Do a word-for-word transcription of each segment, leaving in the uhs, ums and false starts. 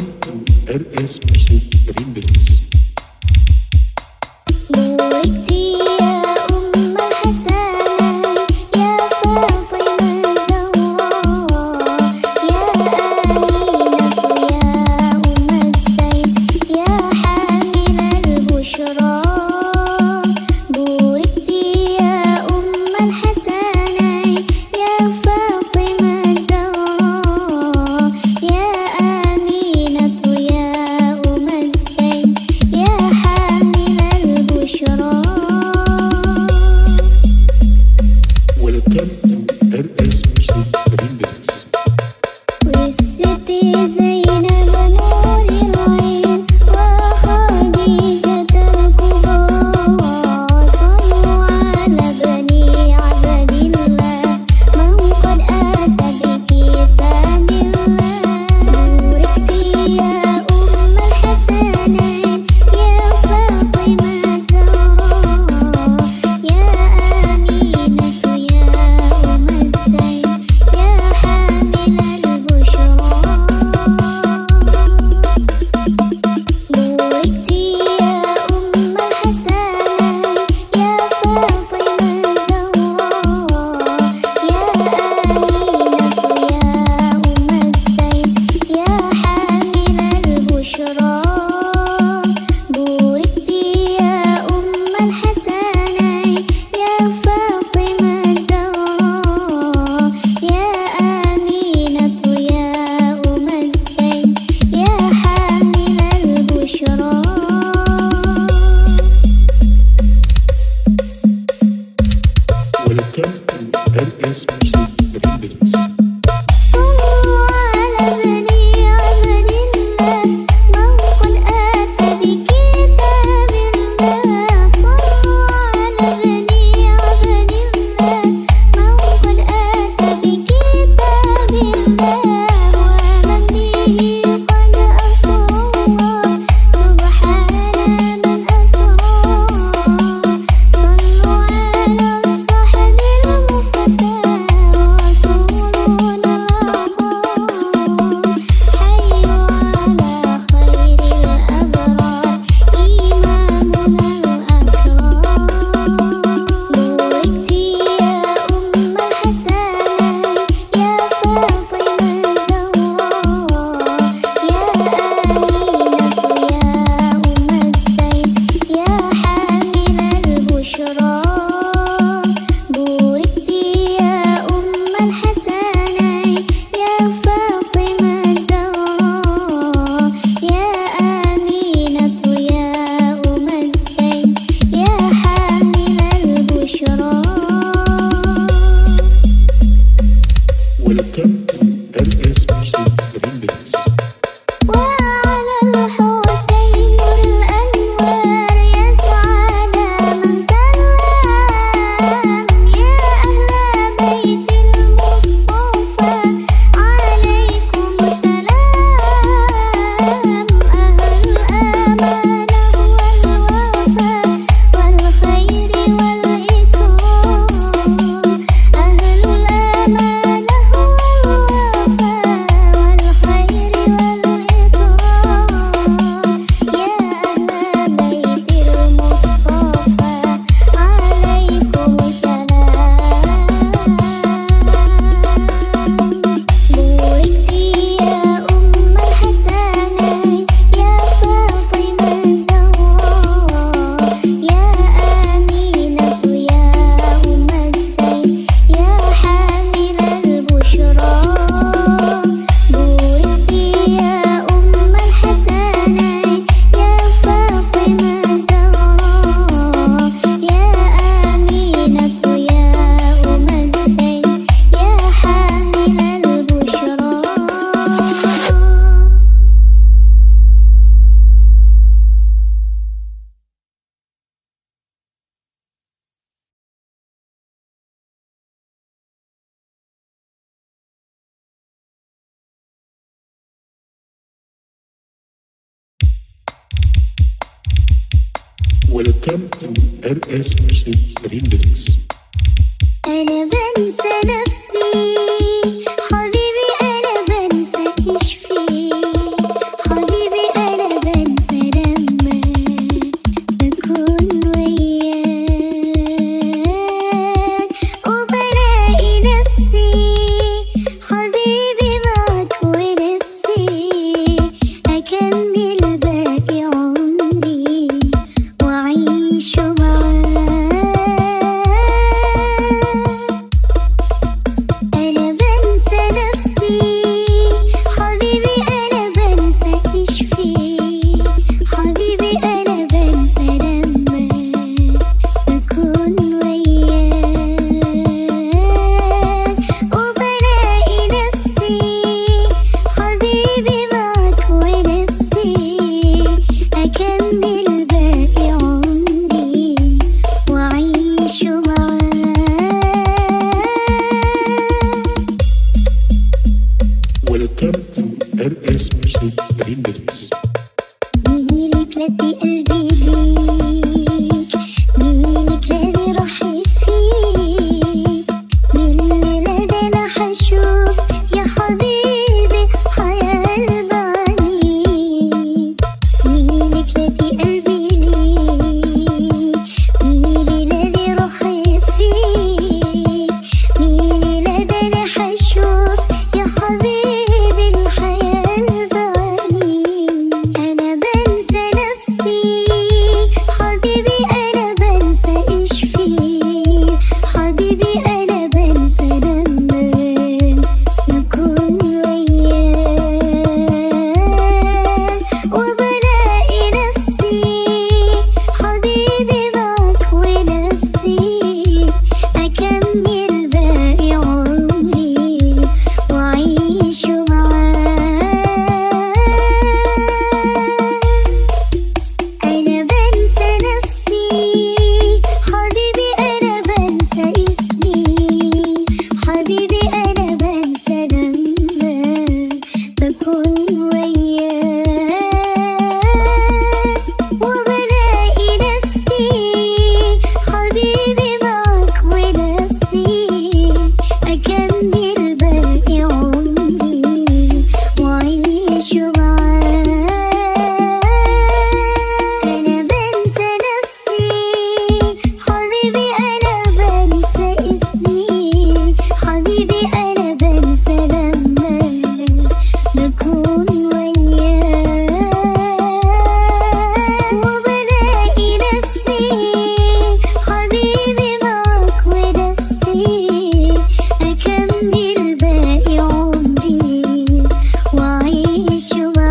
Welcome to R S Music Remix. Welcome to R S Music Remix. أنا بنسى نفسي حبيبي، أنا بنسى إيش فيه. Remix. ميلك لدي قلبي ليك، ميلك لدي روحي فيك، من الليلة دي أنا حشوف يا حبيبي حياة البعيد. ميلك لدي قلبي ليك، ميلي لدي روحي فيك، ميلي لدي أنا حشوف يا حبيبي الحياة البعيد. أنا بنسى نفسي حبيبي، أنا بنسى إيش فيه حبيبي، أنا بنسى لما نكون وياك، وبلاقي نفسي حبيبي معك ونفسي أكمل باقي عمري وأعيش معاك. أنا بنسى نفسي حبيبي، أنا بنسى اسمي حبيبي، أنا بنسى لما بكون وياك، وبلاقي نفسي حبيبي معك ونفسي أكمل باقي عمري وأعيش معاك. أنا بنسى نفسي حبيبي، أنا بنسى اسمي حبيبي، أنا بنسى لما بكون وياك، وبلاقي نفسي حبيبي معك ونفسي أكمل باقي عمري وأعيش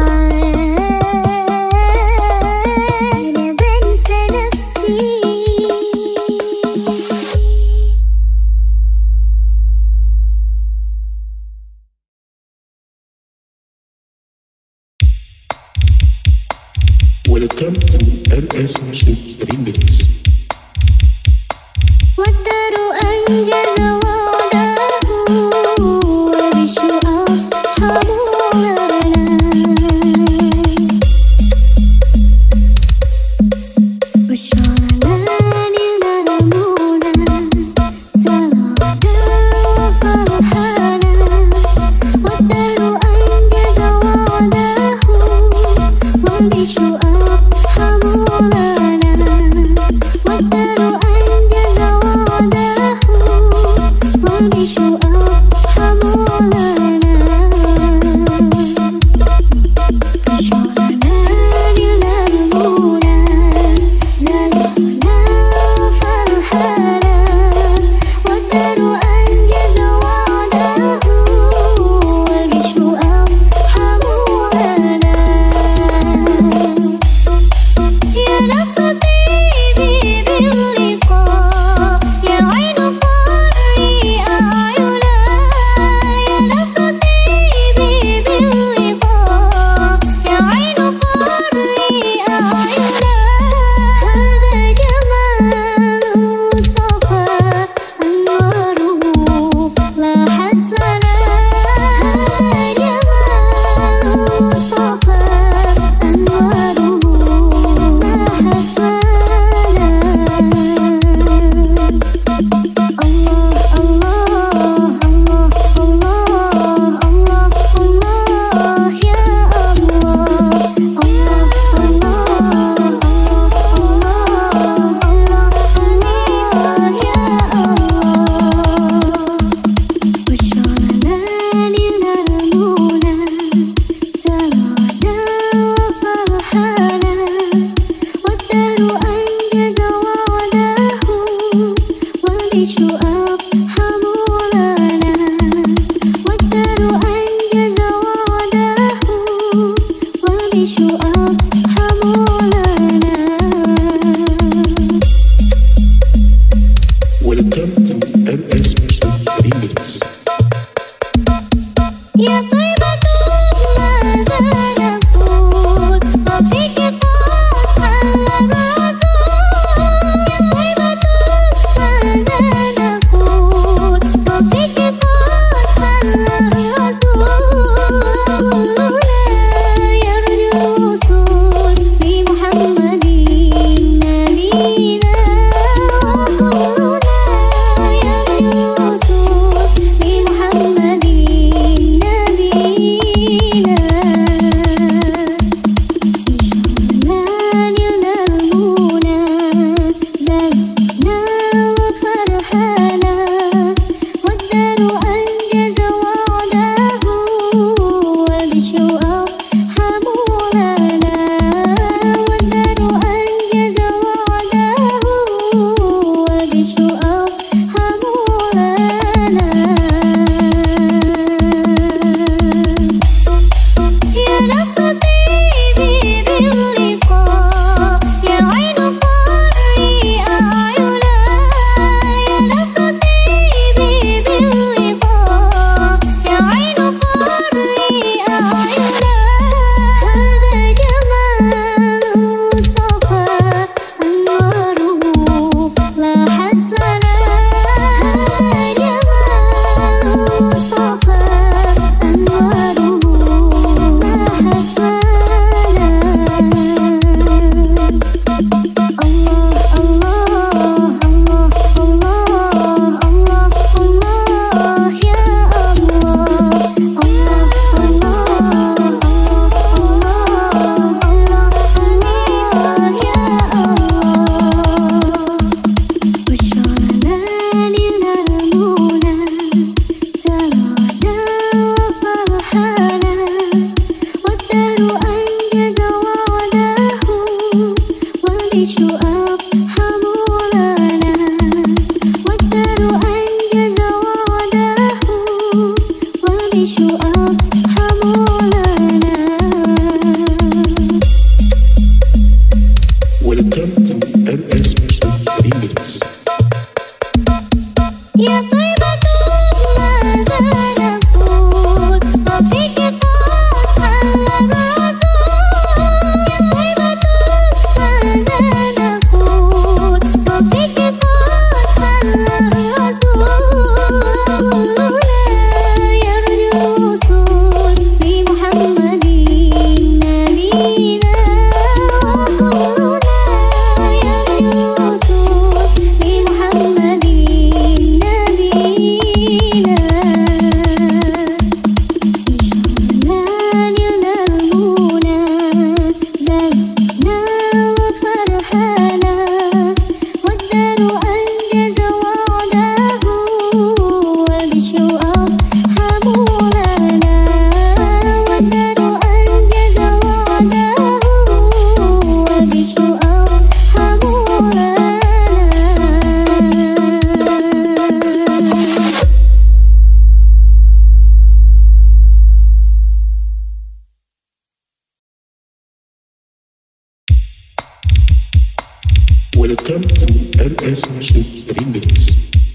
معاك. أنا بنسى نفسي. Welcome to R S Music Remix. والدار أنجز وعده وبالشوق حمولنا، والشعلان الملمونة سعادة وفرحانة. والدار أنجز وعده وبالشوق حمولنا، والدار أنجز وعده وبالشوق حمولنا. الشعلان الملمونة زادنا فرحانة، والدار أنجز وعده وبالشوق حمولنا. يا نفس طيبي باللقاء، يا عين قري أعينا، يا نفس طيبي باللقاء، يا عين قري أعينا. هذا جمال مصطفى أنواره لاحت سنا، هذا جمال مصطفى أنواره لاحت سنا. الله الله الله الله الله الله يا الله، الله الله الله الله يا الله. والشعلان الملمونة سعادة وفرحانة، والدار أنجز وعده وبالشوق حمولنا، والدار أنجز وعده وبالشوق حمولنا. Welcome to R S Music Remix. يا طيبة ماذا نقول وفيك قد حل الرسول، يا طيبة ماذا نقول وفيك قد حل الرسول. كلنا يرجو Welcome to R S Music Remix.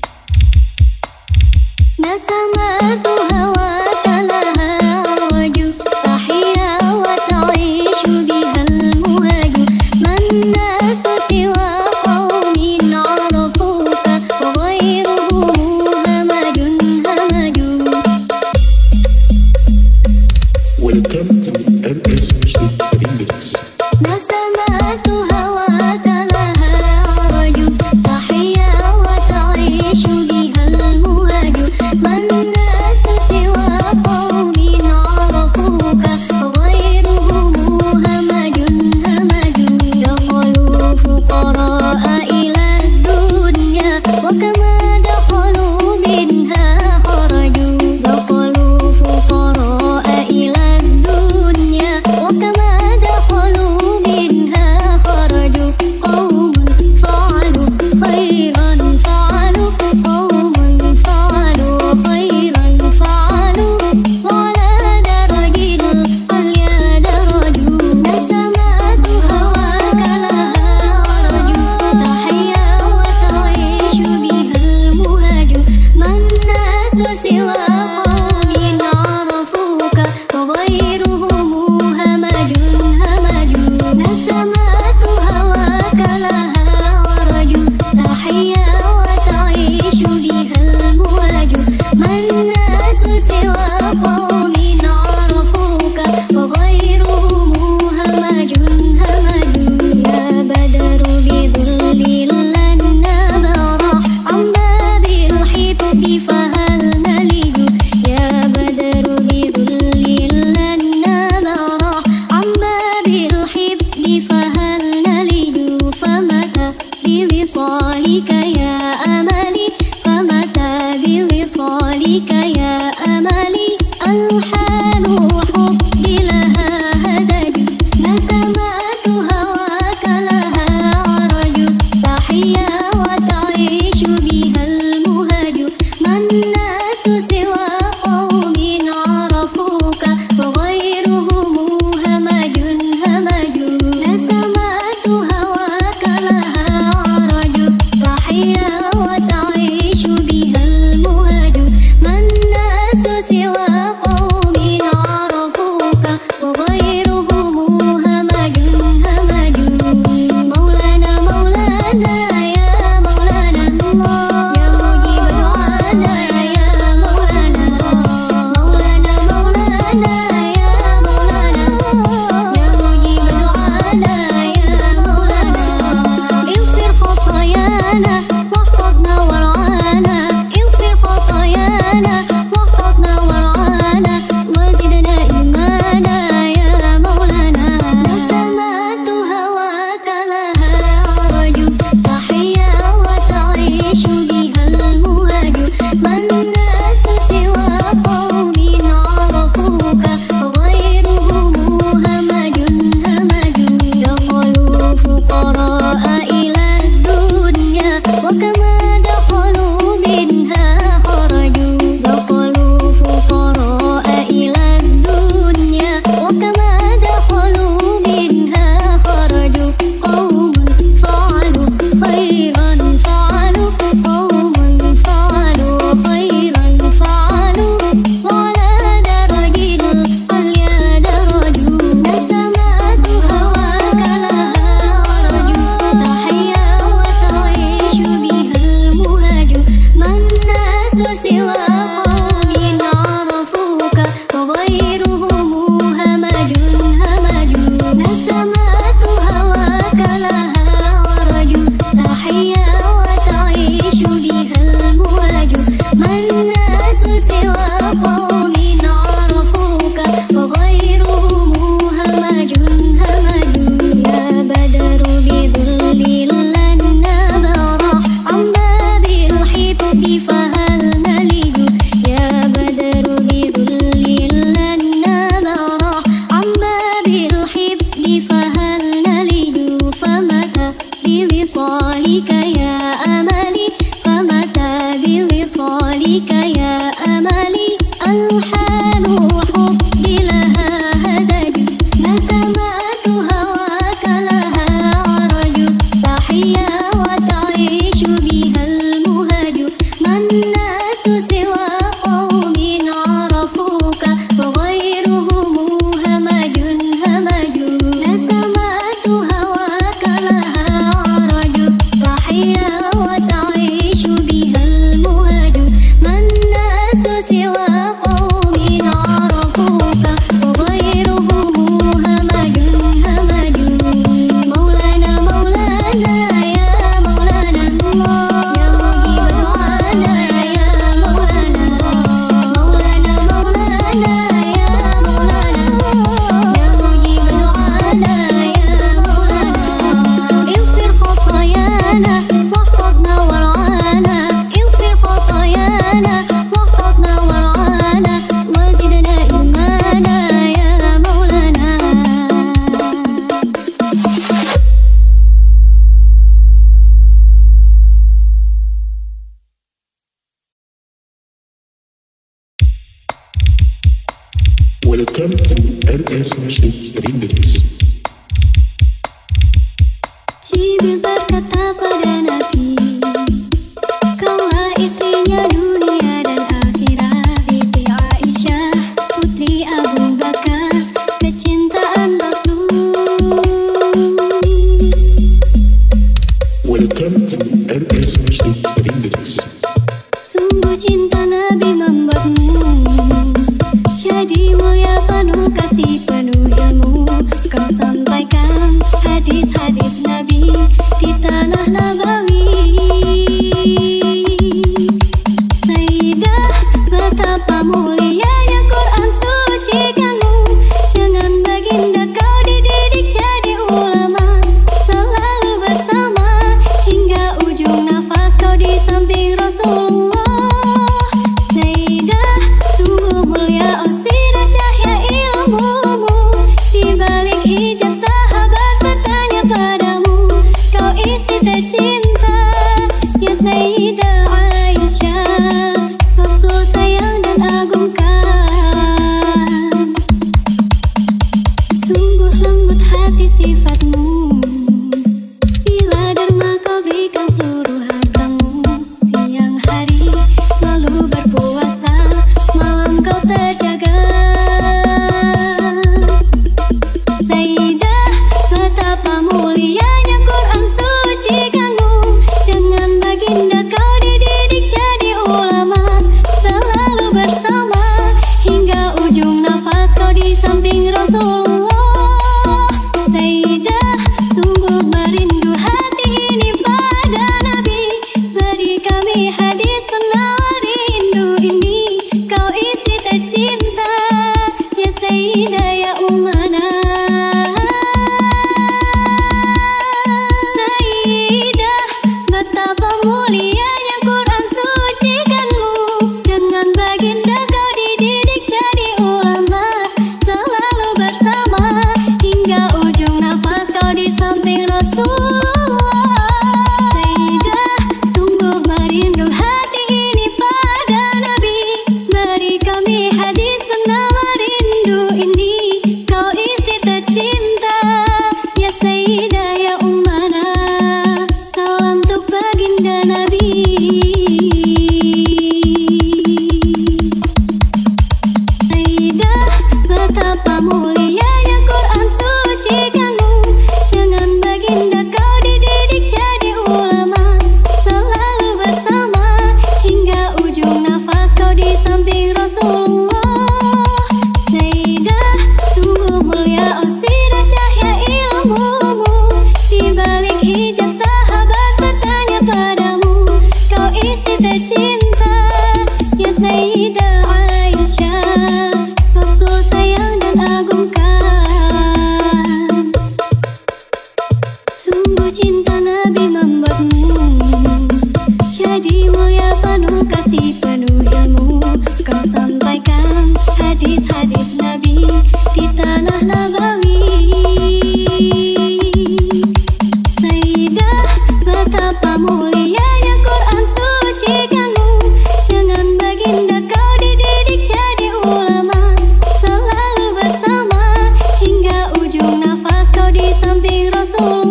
نسمات هواك لها عرج تحيا وتعيش بها المهج ما الناس سوى قوم عرفوك وغيرهم همج همج. Welcome to R S Music Remix. نسمات هواك لها عرج تحيا وتعيش بها المهج ما الناس سوى قوم عرفوك وغيرهم همج همج. دخلوا فقراء إلى الدنيا وكما دخلوا منها خرجوا. دخلوا فقراء إلى الدنيا وكما دخلوا منها خرجوا. قوم فعلوا خيرا فعلوا قوم فعلوا خيرا فعلوا وعلى درج العليا درجوا. نسمات هواك لها عرج تحيا وتعيش بها المهج ما الناس سوى قوم عرفوك وغيرهم همج همج. نسمات هواك لها عرج تحيا وتعيش بها المهج ما الناس سوى قوم عرفوك وغيرهم همج همج. يا بدر بذل لن نبرح عن باب الحب فهل نلج. يا بدر بذل لن نبرح عن باب الحب فهل نلج. فمتى بوصالك يا أملي فمتى بوصالك يا أملي ألحان حب لها هزج. نسمات هواك لها عرج تحيا وتعيش بها المهج ما الناس سوى قوم عرفوك وغيرهم همج همج. نسمات هواك لها عرج تحيا وتعيش بها المهج ما الناس سوى قوم عرفوك وغيرهم همج همج. مولانا مولانا يا مولانا الله يا مجيب دعانا يا مولانا. مولانا مولانا يا مولانا يا مجيب دعانا يا مولانا. اغفر خطايانا واحفظنا ورعانا اغفر خطايانا واحفظنا ورعانا وزدنا إيمانا يا مولانا. نسمات هواك لها عرج تحيا وتعيش بها المهج ما الناس سوى قوم عرفوك وغيرهم همج همج. دخلوا فقراء إلى الدنيا وكما دخلوا منها خرجوا. دخلوا فقراء إلى الدنيا وكما دخلوا منها خرجوا. قوم فعلوا خيرا فعلوا قوم فعلوا خيرا فعلوا وعلى درج العليا درجوا. نسمات هواك لها عرج تحيا وتعيش بها المهج ما الناس سوى قوم عرفوك وغيرهم همج همج. نسمات هواك لها عرج تحيا وتعيش بها المهج ما الناس سوى قوم عرفوك وغيرهم همج همج. يا بدر بذل لن نبرح عن باب الحب فهل نلج. يا بدر بذل لن نبرح عن باب الحب فهل نلج. فمتى بوصالك يا أملي فمتى بوصالك يا أملي ألحان حب لها هزج. نسمات هواك لها عرج تحيا Welcome to R S Music Remix. Jibril berkata pada Nabi, kaulah istrinya dunia dan akhirat. Siti Aisyah, putri Abu Bakar, kecintaan Rasul. Welcome to R S Music Remix. Sungguh cinta Nabi membuatmu jadi mulia, penuh kasih, penuh ilmu. Kau sampaikan hadis-hadis Nabi di tanah Nabawi. Sayyidah, betapa mulianya Quran suci kamu. Dengan baginda kau dididik jadi ulama, selalu bersama hingga ujung nafas kau di samping Rasulullah. Sayyidah, sungguh mulia oh sirat cahaya ilmumu. Di balik hijab sahabat bertanya padamu, kau istri tercinta ya Sayyidah Aisyah. Rasul sayang dan agungkan, sungguh lembut hati sifatmu. Bila derma kau berikan seluruh hartamu. Siang hari selalu berpuasa, malam kau terjaga. Sayyidah, betapa mulianya Quran suci kamu. Dengan baginda kau dididik jadi ulama, selalu bersama hingga ujung nafas kau di samping Rasulullah. Sayyidah, sungguh merindu hati ini pada Nabi. Beri kami hadis penawar rindu ini. Kau istri tercinta ya Sayyidah ya ummana. Sayyidah, betapa mulianya Quran suci kamu. Dengan baginda kau dididik jadi ulama, selalu bersama hingga ujung nafas kau di samping Rasulullah. Sayyidah, sungguh merindu hati ini pada Nabi. Beri kami hadis penawar rindu ini. Kau istri tercinta ya Sayyidah ya ummana. Salam untuk baginda Nabi. Sayyidah, betapa mulianya Quran suci kamu. Dengan baginda kau dididik jadi ulama, selalu bersama hingga ujung nafas kau di samping Rasulullah. Sayyidah, sungguh mulia oh sirat cahaya ilmumu. Di balik hijab sahabat bertanya padamu, kau istri tercinta ya Sayyidah Aisyah. Rasul sayang dan agungkan, sungguh cinta Nabi membuatmu jadi mulia, penuh kasih, penuh ilmu. Kau sampaikan hadis-hadis Nabi di tanah Nabawi. Sayyidah, betapa mulianya Quran suci kamu. Dengan baginda kau dididik jadi ulama, selalu bersama hingga ujung nafas kau di samping Rasul.